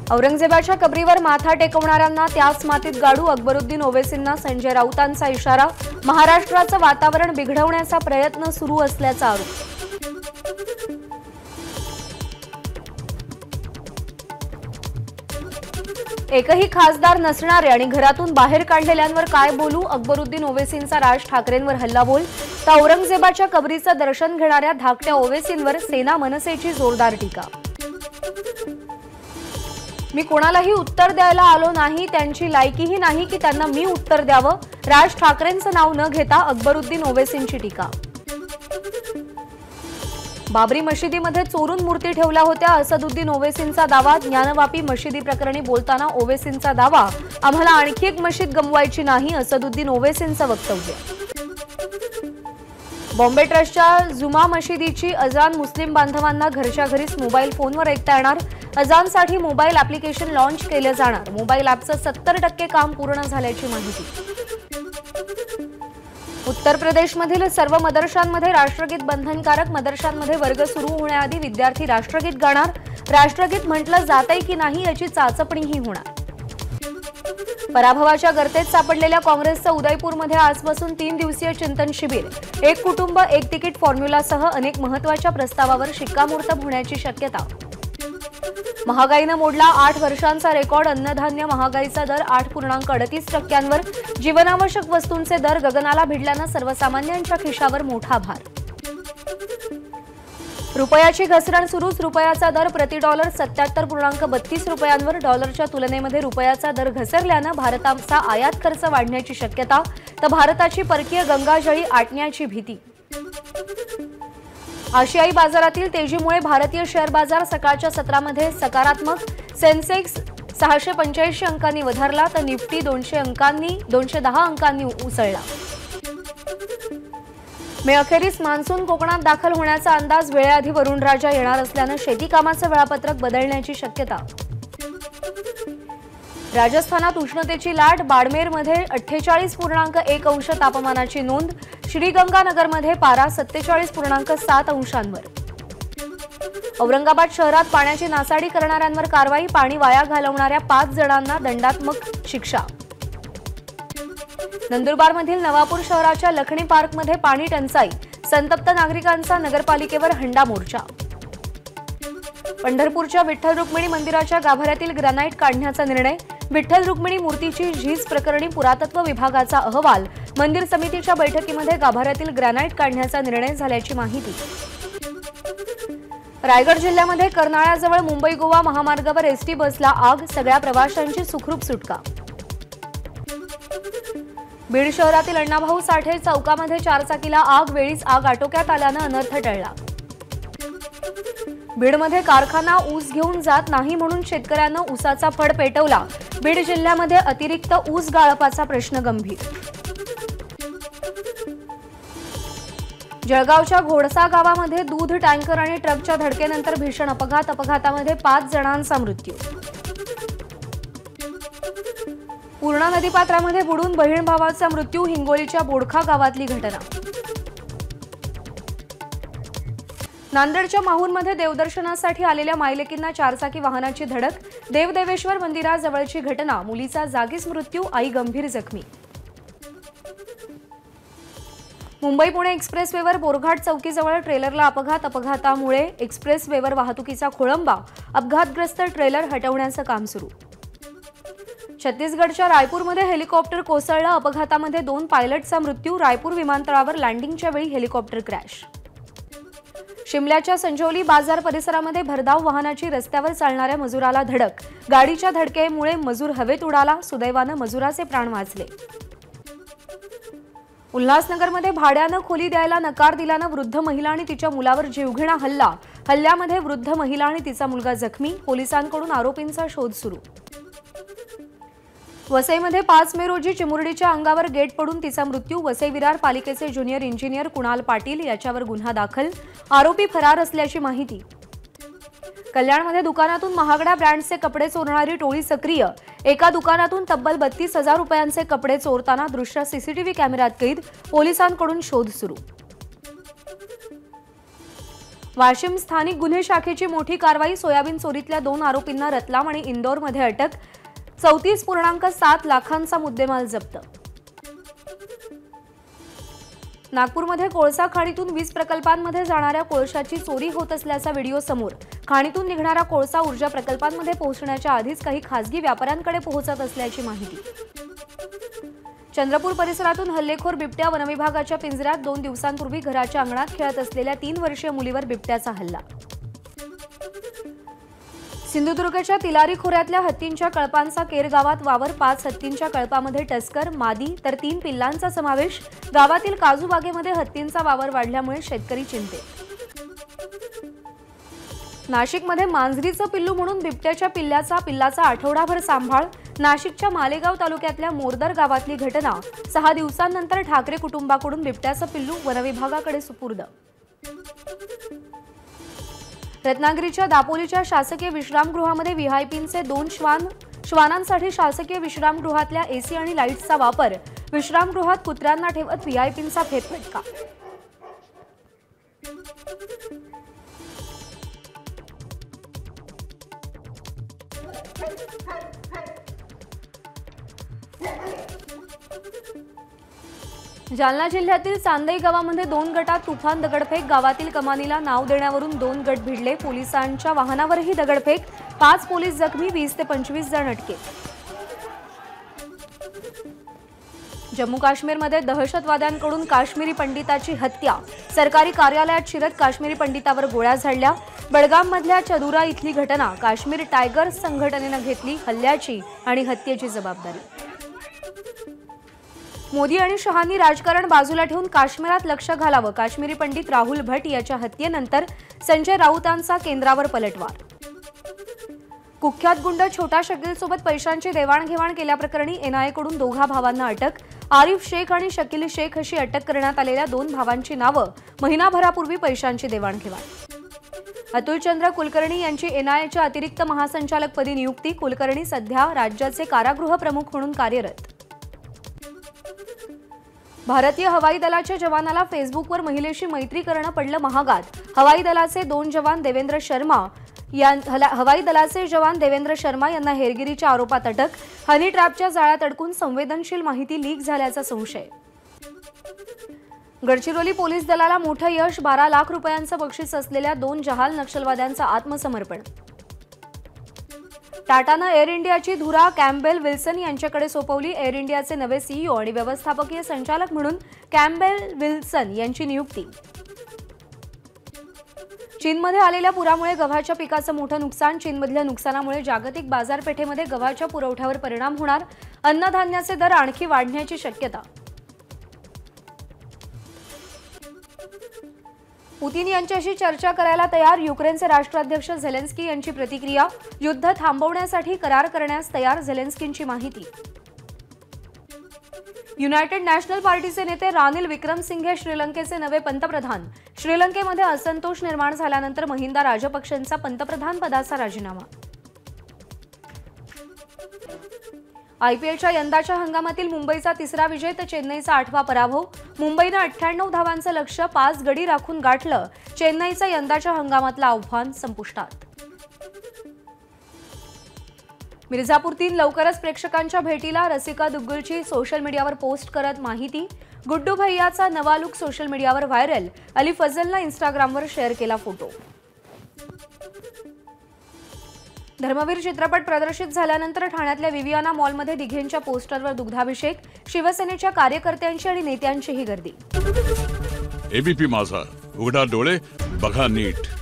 औरंगजेबाच्या कबरीवर माथा टेकवणाऱ्यांना त्याच मातीत गाडू, अकबरुद्दीन ओवैसींना संजय राऊतांचा इशारा. महाराष्ट्राचं वातावरण बिघडवण्याचा प्रयत्न सुरू असल्याचा आरोप. एकही खासदार नसणारे आणि घरातून बाहेर काढलेल्यांवर काय बोलू, अकबरुद्दीन ओवैसींचा राज ठाकरेंवर हल्लाबोल. तर औरंगजेबाच्या कबरीचं दर्शन घेणाऱ्या धाकट्या ओवैसींवर सेना मनसेची जोरदार टीका. मी कोणालाही उत्तर द्यायला आलो नाही, त्यांची लायकीही नाही की त्यांना मी उत्तर द्यावं. राज ठाकरेंचं नाव न घेता अकबरुद्दीन ओवैसींची टीका. बाबरी मशिदीमध्ये चोरून मूर्ती ठेवल्या होत्या, असदुद्दीन ओवैसींचा दावा. ज्ञानवापी मशिदी प्रकरणी बोलताना ओवैसींचा दावा, आम्हाला आणखी एक मशीद गमवायची नाही, असदुद्दीन ओवैसींचं वक्तव्य. बॉम्बे ट्रस्टच्या जुमा मशिदीची अजान मुस्लिम बांधवांना घरच्या घरीच मोबाईल फोनवर ऐकता येणार. अजानसाठी मोबाईल ॲप्लिकेशन लॉन्च केलं जाणार. मोबाईल ॲपचं 70% काम पूर्ण झाल्याची माहिती. उत्तर प्रदेशमधील सर्व मदरशांमध्ये राष्ट्रगीत बंधनकारक. मदरशांमध्ये वर्ग सुरू होण्याआधी विद्यार्थी राष्ट्रगीत गाणार. राष्ट्रगीत म्हटलं जातंय की नाही याची चाचपणीही होणार. पराभवाच्या गर्तेत सापडलेल्या काँग्रेसचं उदयपूरमध्ये आजपासून 3 दिवसीय चिंतन शिबिर. एक कुटुंब एक तिकीट फॉर्म्युलासह अनेक महत्त्वाच्या प्रस्तावावर शिक्कामोर्तब होण्याची शक्यता. महागाईनं मोडला 8 वर्षांचा रेकॉर्ड. अन्नधान्य महागाईचा दर 8.38%. जीवनावश्यक वस्तूंचे दर गगनाला भिडल्यानं सर्वसामान्यांच्या खिशावर मोठा भार. रुपयाची घसरण सुरूच. रुपयाचा दर प्रति डॉलर 77.32 रुपयांवर. डॉलरच्या तुलनेमध्ये रुपयाचा दर घसरल्यानं भारताचा आयात खर्च वाढण्याची शक्यता. तर भारताची परकीय गंगाजळी आटण्याची भीती. आशियाई बाजारातील तेजीमुळे भारतीय शेअर बाजार सकाळच्या सत्रामध्ये सकारात्मक. सेन्सेक्स 685 अंकांनी वधारला, तर निफ्टी 210 अंकांनी उसळला. मे अखेरीस मान्सून कोकणात दाखल होण्याचा अंदाज. वेळेआधी वरुणराजा येणार असल्यानं शेती कामाचं वेळापत्रक बदलण्याची शक्यता. राजस्थानात उष्णतेची लाट. बाडमेरमध्ये 48.1 अंश तापमानाची नोंद. श्रीगंगानगरमध्ये पारा 47.7 अंशांवर. औरंगाबाद शहरात पाण्याची नासाडी करणाऱ्यांवर कारवाई. पाणी वाया घालवणाऱ्या 5 जणांना दंडात्मक शिक्षा. नंदुरबारमधील नवापूर शहराच्या लखणी पार्कमध्ये पाणी टंचाई. संतप्त नागरिकांचा नगरपालिकेवर हंडा मोर्चा. पंढरपूरच्या विठ्ठल रुक्मिणी मंदिराच्या गाभाऱ्यातील ग्रॅनाइट काढण्याचा निर्णय. विठ्ठल रुक्मिणी मूर्तीची झीज प्रकरणी पुरातत्व विभागाचा अहवाल. मंदिर समितीच्या बैठकीमध्ये गाभाऱ्यातील ग्रॅनाइट काढण्याचा निर्णय झाल्याची माहिती. रायगड जिल्ह्यामध्ये कर्नाळ्याजवळ मुंबई गोवा महामार्गावर एसटी बसला आग. सगळ्या प्रवाशांची सुखरूप सुटका. बीड शहरातील अण्णाभाऊ साठे चौकामध्ये 4 चाकीला आग. वेळीच आग आटोक्यात आल्यानं अनर्थ टळला. बीडमध्ये कारखाना ऊस घेऊन जात नाही म्हणून शेतकऱ्यांनं ऊसाचा फड पेटवला. बीड जिल्ह्यामध्ये अतिरिक्त ऊस गाळपाचा प्रश्न गंभीर. जळगावच्या घोडसा गावामध्ये दूध टँकर आणि ट्रकच्या धडकेनंतर भीषण अपघात. अपघातामध्ये 5 जणांचा मृत्यू. पूर्णा नदीपात्रामध्ये बुडून बहीण भावाचा मृत्यू. हिंगोलीच्या बोडखा गावातली घटना. नांदेडच्या माहूरमध्ये देवदर्शनासाठी आलेल्या मायलेकींना 4 चाकी वाहनाची धडक. देवदेवेश्वर मंदिराजवळची घटना. मुलीचा जागीच मृत्यू, आई गंभीर जखमी. मुंबई पुणे एक्सप्रेसवेवर बोरघाट चौकीजवळ ट्रेलरला अपघात. अपघातामुळे एक्सप्रेसवेवर वाहतुकीचा खोळंबा. अपघातग्रस्त ट्रेलर हटवण्याचं काम सुरू. छत्तीसगडच्या रायपूरमध्ये हेलिकॉप्टर कोसळलं. अपघातामध्ये 2 पायलटचा मृत्यू. रायपूर विमानतळावर लँडिंगच्या वेळी हेलिकॉप्टर क्रॅश. शिमल्याच्या संजौली बाजार परिसरामध्ये भरधाव वाहनाची रस्त्यावर चालणाऱ्या मजुराला धडक. गाडीच्या धडकेमुळे मजूर हवेत उडाला. सुदैवानं मजुराचे प्राण वाचले. उल्हासनगरमध्ये भाड्यानं खोली द्यायला नकार दिल्यानं वृद्ध महिला आणि तिच्या मुलावर जीवघेणा हल्ला. हल्ल्यामध्ये वृद्ध महिला आणि तिचा मुलगा जखमी. पोलिसांकडून आरोपींचा शोध सुरू. वसईमध्ये 5 मे रोजी चिमुरडीच्या अंगावर गेट पडून तिचा मृत्यू. वसई विरार पालिकेचे ज्युनियर इंजिनियर कुणाल पाटील याच्यावर गुन्हा दाखल. आरोपी फरार असल्याची माहिती. कल्याणमध्ये दुकानातून महागड्या ब्रँडचे कपडे चोरणारी टोळी सक्रिय. एका दुकानातून तब्बल 32,000 रुपयांचे कपडे चोरताना दृश्य सीसीटीव्ही कॅमेऱ्यात कैद. पोलिसांकडून शोध सुरू. वाशिम स्थानिक गुन्हे शाखेची मोठी कारवाई, सोयाबीन चोरीतल्या 2 आरोपींना रतलाम आणि इंदोरमध्ये अटक, 34.7 लाखांचा मुद्देमाल जप्त. नागपूरमध्ये कोळसा खाणीतून 20 प्रकल्पांमध्ये जाणाऱ्या कोळशाची चोरी होत असल्याचा व्हिडिओ समोर. खाणीतून निघणारा कोळसा ऊर्जा प्रकल्पांमध्ये पोहोचण्याच्या आधीच काही खासगी व्यापाऱ्यांकडे पोहोचत असल्याची माहिती. चंद्रपूर परिसरातून हल्लेखोर बिबट्या, वनविभागाच्या पिंजऱ्यात 2 दिवसांपूर्वी घराच्या अंगणात खेळत असलेल्या 3 वर्षीय मुलीवर बिबट्याचा हल्ला. सिंधुदुर्गच्या तिलारी खोऱ्यातल्या हत्तींच्या कळपांचा केर गावात वावर, 5 हत्तींच्या कळपामध्ये टस्कर, मादी तर 3 पिल्लांचा समावेश. गावातील काजू बागेमध्ये हत्तींचा वावर वाढल्यामुळे शेतकरी चिंतेत. नाशिकमध्ये मांजरीचं पिल्लू म्हणून बिबट्याच्या पिल्लाचा आठवडाभर सांभाळ. नाशिकच्या मालेगाव तालुक्यातल्या मोरदर गावातली घटना. 6 दिवसांनंतर ठाकरे कुटुंबाकडून बिबट्याचं पिल्लू वनविभागाकडे सुपूर्द. रत्नागिरीच्या दापोलीच्या शासकीय विश्रामगृहामध्ये व्हीआयपींचे 2 श्वानांसाठी शासकीय विश्रामगृहातल्या एसी आणि लाईट्सचा वापर. विश्रामगृहात कुत्र्यांना ठेवत व्हीआयपींचा फेरफटका. जालना जिल्ह्यातील चांदई गावामध्ये 2 गटात तुफान दगडफेक. गावातील कमानीला नाव देण्यावरून 2 गट भिडले. पोलिसांच्या वाहनावरही दगडफेक. 5 पोलीस जखमी, 20 ते 25 जण अटकेत. जम्मू काश्मीरमध्ये दहशतवाद्यांकडून काश्मीरी पंडिताची हत्या. सरकारी कार्यालयात शिरत काश्मीरी पंडितावर गोळ्या झाडल्या. बडगाममधल्या चदुरा इथली घटना. काश्मीर टायगर्स संघटनेनं घेतली हल्ल्याची आणि हत्येची जबाबदारी. मोदी आणि शहांनी राजकारण बाजूला ठेवून काश्मीरात लक्ष घालावं. काश्मीरी पंडित राहुल भट याच्या हत्येनंतर संजय राऊतांचा केंद्रावर पलटवार. कुख्यात गुंड छोटा शकीलसोबत पैशांची देवाणघेवाण केल्याप्रकरणी एनआयएकडून 2 भावांना अटक. आरिफ शेख आणि शकील शेख अशी अटक करण्यात आलेल्या 2 भावांची नावं. महिनाभरापूर्वी पैशांची देवाणघेवाण. अतुलचंद्र कुलकर्णी यांची एनआयएच्या अतिरिक्त महासंचालकपदी नियुक्ती. कुलकर्णी सध्या राज्याचे कारागृह प्रमुख म्हणून कार्यरत. भारतीय हवाई दलाच्या जवानाला फेसबुकवर महिलेशी मैत्री करणं पडलं महागात. हवाई दलाचे जवान देवेंद्र शर्मा यांना हेरगिरीच्या आरोपात अटक. हनी ट्रॅपच्या जाळ्यात अडकून संवेदनशील माहिती लीक झाल्याचा संशय. गडचिरोली पोलीस दलाला मोठं यश. 12 लाख रुपयांचं बक्षीस असलेल्या 2 जहाल नक्षलवाद्यांचं आत्मसमर्पण. टाटानं एअर इंडियाची धुरा कॅम्बेल विल्सन यांच्याकडे सोपवली. एअर इंडियाचे नवे सीईओ आणि व्यवस्थापकीय संचालक म्हणून कॅम्बेल विल्सन यांची नियुक्ती. चीनमध्ये आलेल्या पुरामुळे गव्हाच्या पिकाचं मोठं नुकसान. चीनमधल्या नुकसानामुळे जागतिक बाजारपेठेमध्ये गव्हाच्या पुरवठ्यावर परिणाम होणार. अन्नधान्याचे दर आणखी वाढण्याची शक्यता. पुतिन यांच्याशी चर्चा करायला तयार. युक्रेनचे राष्ट्राध्यक्ष झेलेन्स्की यांची प्रतिक्रिया. युद्ध थांबवण्यासाठी करार करण्यास तयार. झेलेन्स्कींची माहिती. युनायटेड नॅशनल पार्टीचे नेते रानिल विक्रमसिंघे श्रीलंकेचे नवे पंतप्रधान. श्रीलंकेमध्ये असंतोष निर्माण झाल्यानंतर महिंदा राजपक्षेंचा पंतप्रधानपदाचा राजीनामा. आयपीएलच्या यंदाच्या हंगामातील मुंबईचा 3रा विजय तर चेन्नईचा 8वा पराभव. मुंबईनं 98 धावांचं लक्ष्य 5 गडी राखून गाठलं. चेन्नईचं यंदाच्या हंगामातलं आव्हान संपुष्टात. मिर्झापूर 3 लवकरच प्रेक्षकांच्या भेटीला. रसिका दुग्गलची सोशल मीडियावर पोस्ट करत माहिती. गुड्डू भैयाचा नवा लुक सोशल मीडियावर व्हायरल. अली फजलनं इंस्टाग्रामवर शेअर केला फोटो. धर्मवीर चित्रपट प्रदर्शित झाल्यानंतर ठाण्यातल्या विवियाना मॉलमध्ये दिघेंच्या पोस्टरवर दुग्धाभिषेक. शिवसेनेच्या कार्यकर्त्यांची आणि नेत्यांचीही गर्दी. एबीपी माझा, उघडा डोळे बघा नीट.